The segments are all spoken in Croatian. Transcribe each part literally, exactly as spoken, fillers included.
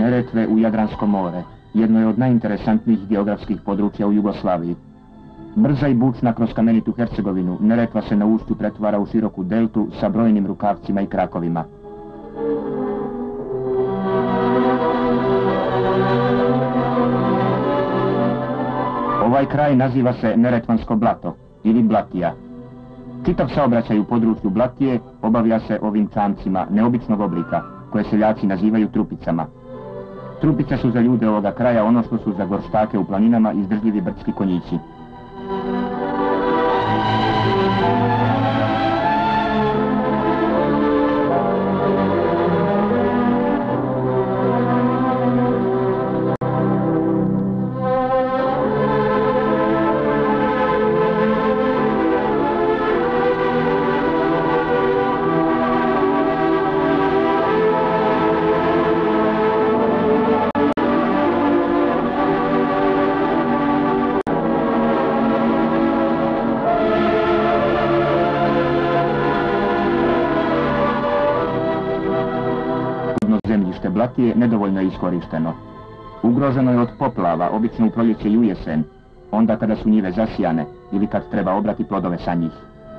Neretve u Jadransko more jedno je od najinteresantnijih geografskih područja u Jugoslaviji. Brza i bučna kroz kamenitu Hercegovinu, Neretva se na ušću pretvara u široku deltu sa brojnim rukavcima i krakovima. Ovaj kraj naziva se Neretvansko blato ili Blatija. Čitav saobraćaj u području Blatije obavlja se ovim čamcima neobičnog oblika, koje seljaci nazivaju trupicama. Trupice su za ljude ovoga kraja ono što su za gorštake u planinama izdržljivi brdski konjići. Blatije nedovoljno je iskorišteno. Ugroženo je od poplava, obično u proljeće i u jesen, onda kada su njive zasijane ili kad treba obrati plodove sa njih.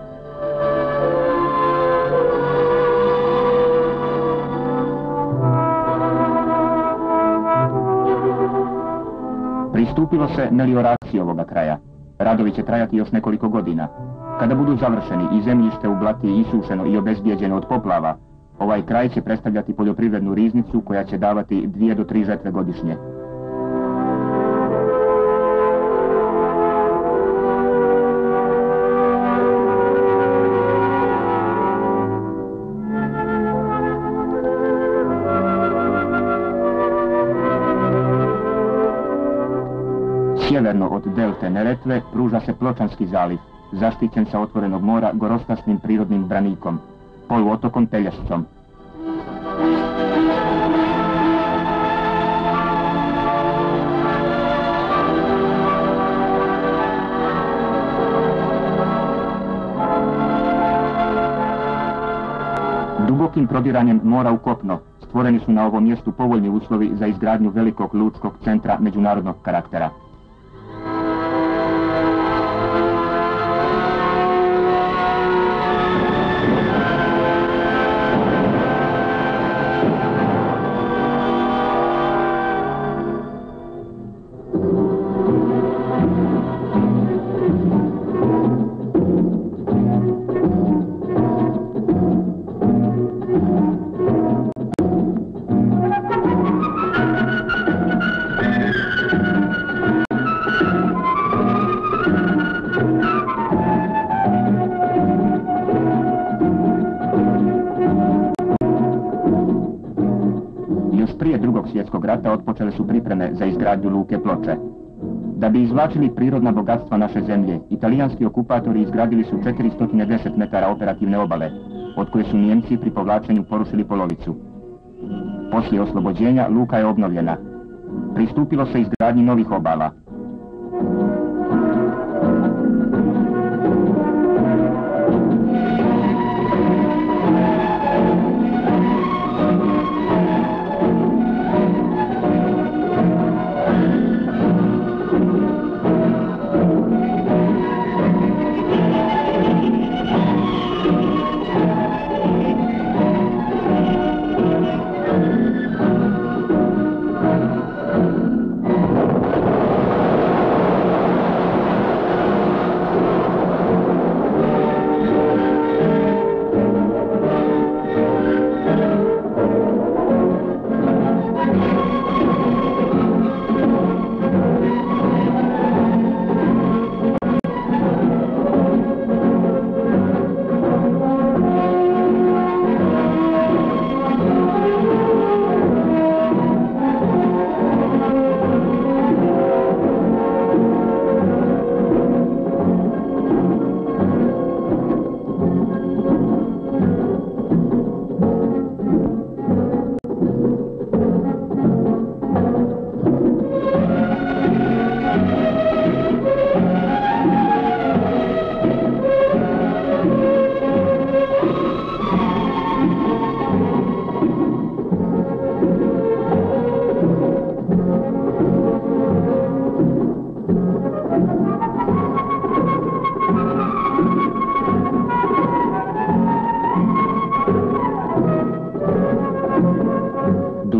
Pristupilo se melioraciji ovoga kraja. Radovi će trajati još nekoliko godina. Kada budu završeni i zemljište u Blatiji isušeno i obezbijeđeno od poplava, ovaj kraj će predstavljati poljoprivrednu riznicu koja će davati dvije do tri žetve godišnje. Sjeverno od delte Neretve pruža se Pločanski zaliv, zaštićen sa otvorenog mora gorostasnim prirodnim branikom, poluotokom Pelješcom. Dubokim prodiranjem mora u kopno stvoreni su na ovom mjestu povoljni uslovi za izgradnju velikog lučkog centra međunarodnog karaktera. Svjetskog rata otpočele su pripreme za izgradnju luke Ploče. Da bi izvlačili prirodna bogatstva naše zemlje, italijanski okupatori izgradili su četiristo deset metara operativne obale, od koje su Nijemci pri povlačenju porušili polovicu. Poslije oslobođenja luka je obnovljena. Pristupilo se izgradnji novih obala.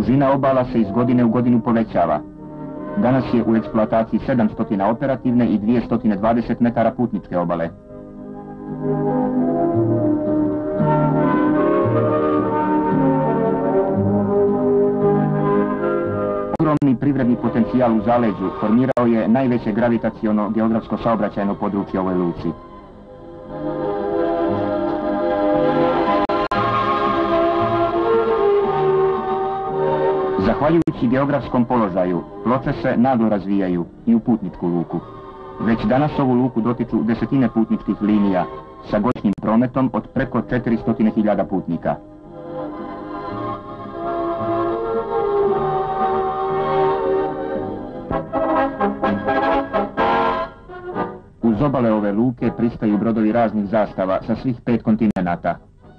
Dužina obala se iz godine u godinu povećava. Danas je u eksploataciji sedamsto operativne i dvjesto dvadeset metara putničke obale. Ogromni privredni potencijal u zaleđu formirao je najveće gravitaciono geografsko saobraćajno područje ovoj luci. Zahvaljujući geografskom položaju, Ploče se naglo razvijaju i u putničku luku. Već danas ovu luku dotiču desetine putničkih linija sa godišnjim prometom od preko četiristo hiljada putnika. Uz obale ove luke pristaju brodovi raznih zastava sa svih pet kontinenata.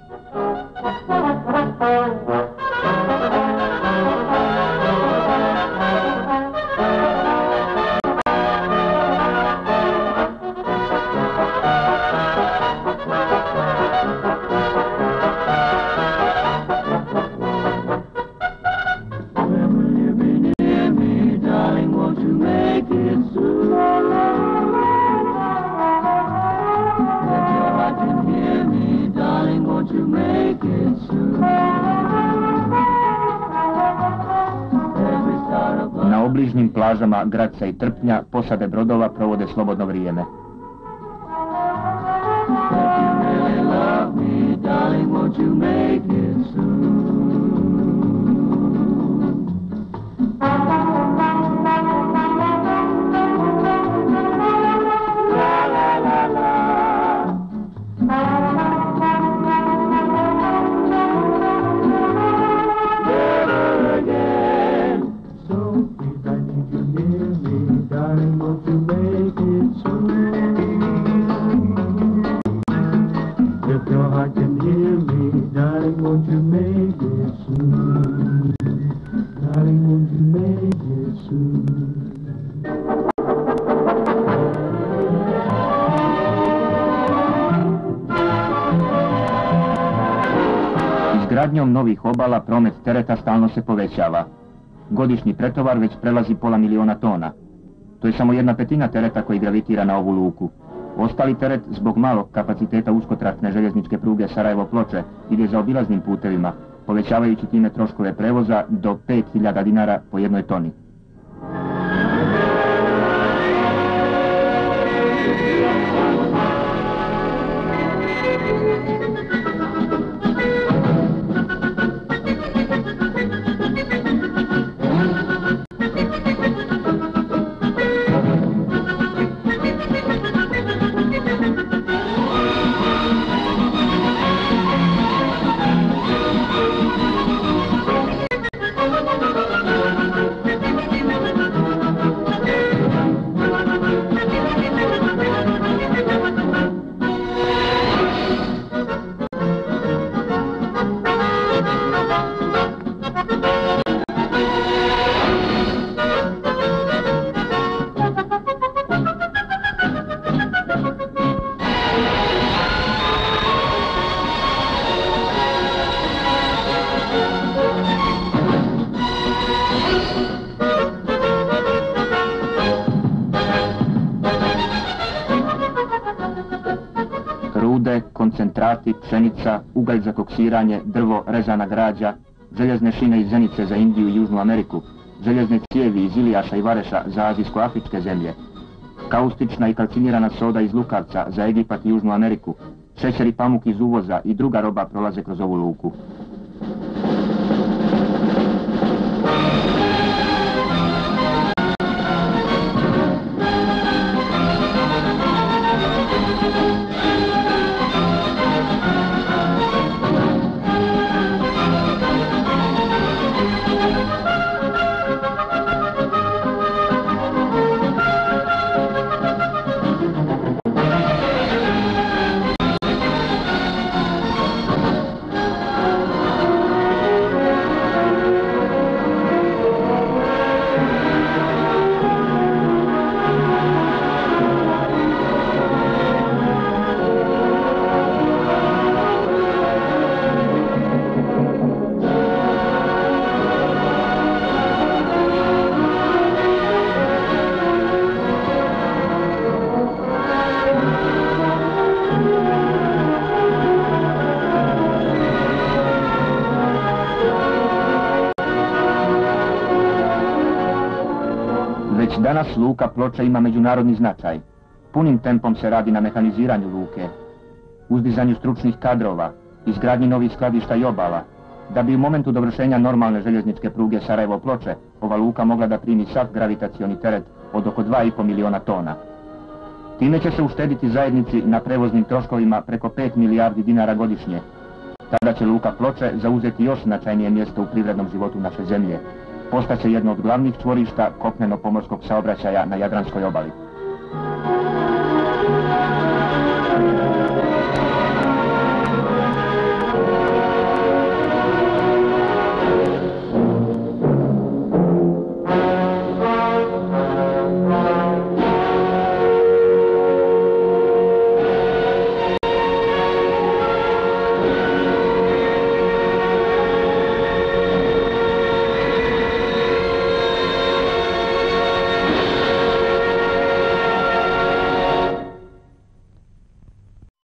Na obližnjim plažama Graca i Trpnja posade brodova provode slobodno vrijeme. Izgradnjom novih obala promet tereta stalno se povećava. Godišnji pretovar već prelazi pola miliona tona. To je samo jedna petina tereta koji gravitira na ovu luku. Ostali teret zbog malog kapaciteta uskotračne željezničke pruge Sarajevo-Ploče ide za obilaznim putevima, povećavajući time troškove prevoza do pet hiljada dinara po jednoj toni. Rude, koncentrati, pšenica, ugalj za koksiranje, drvo, rezana građa, željezne šine i zenice za Indiju i Južnu Ameriku, željezne cijevi iz Ilijaša i Vareša za azijsko-afričke zemlje, kaustična i kalcinirana soda iz Lukavca za Egipat i Južnu Ameriku, šećer i pamuk iz uvoza i druga roba prolaze kroz ovu luku. Već danas luka Ploče ima međunarodni značaj. Punim tempom se radi na mehaniziranju luke, uzdizanju stručnih kadrova, izgradnji novih skladišta i obala, da bi u momentu dovršenja normalne željezničke pruge Sarajevo-Ploče ova luka mogla da primi sav gravitacioni teret od oko dva i po miliona tona. Time će se uštediti zajednici na prevoznim troškovima preko pet milijardi dinara godišnje. Tada će luka Ploče zauzeti još značajnije mjesto u privrednom životu naše zemlje. Postaće jedno od glavnih čvorišta kopneno-pomorskog saobraćaja na Jadranskoj obali.